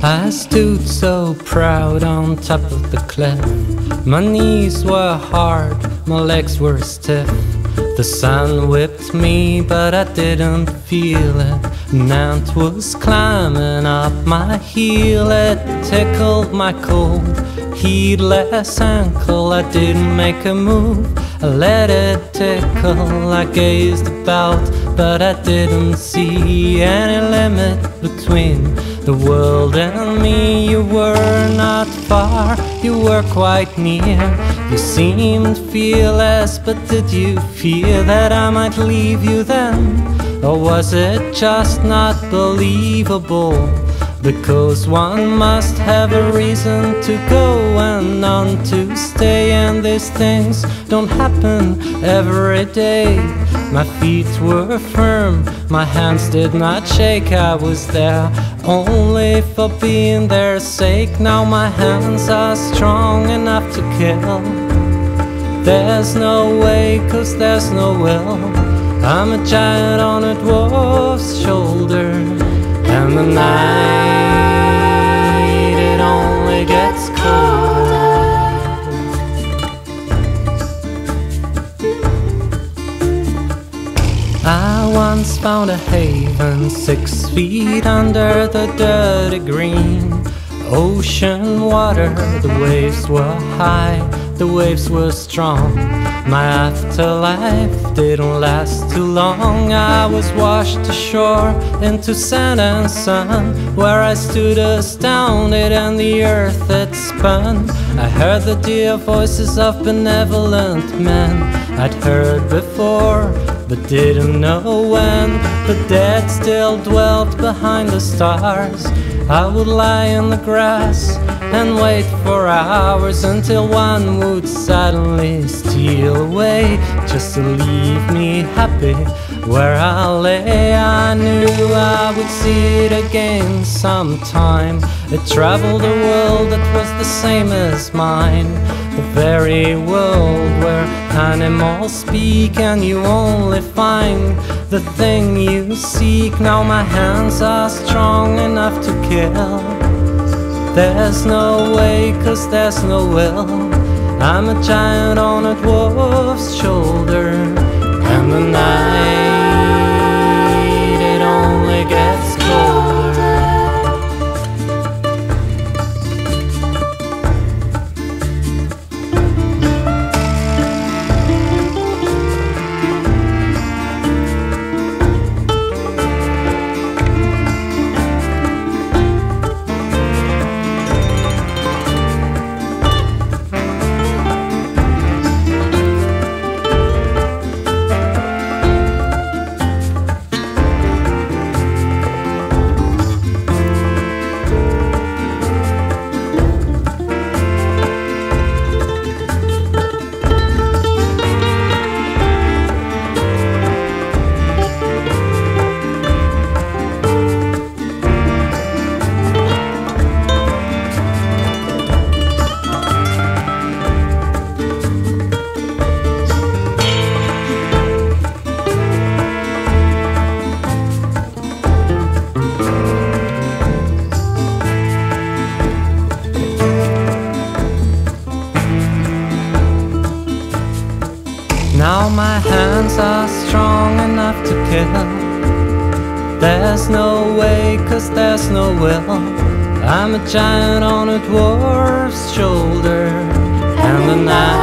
I stood so proud on top of the cliff. My knees were hard, my legs were stiff. The sun whipped me, but I didn't feel it. An ant was climbing up my heel. It tickled my cold, heedless ankle. I didn't make a move, I let it tickle. I gazed about, but I didn't see any limit between the world and me. You were not far, you were quite near. You seemed fearless, but did you fear that I might leave you then? Or was it just not believable? Because one must have a reason to go and none to stay. And these things don't happen every day. My feet were firm, my hands did not shake. I was there only for being their sake. Now my hands are strong enough to kill. There's no way, 'cause there's no will. I'm a giant on a dwarf's shoulder. And the night, it only gets colder. I once found a haven 6 feet under the dirty green ocean water. The waves were high, the waves were strong. My afterlife didn't last too long. I was washed ashore into sand and sun, where I stood astounded and the earth had spun. I heard the dear voices of benevolent men I'd heard before, but didn't know when. The dead still dwelt behind the stars. I would lie in the grass and wait for hours until one would suddenly steal away, just to leave me happy where I lay. I knew I would see it again sometime. It traveled a world that was the same as mine, the very world where animals speak and you only find the thing you seek. Now my hands are strong enough to kill. There's no way, 'cause there's no will. I'm a giant on a dwarf's shoulder. And the night, it only gets colder. Now my hands are strong enough to kill. There's no way, 'cause there's no will. I'm a giant on a dwarf's shoulder. And the night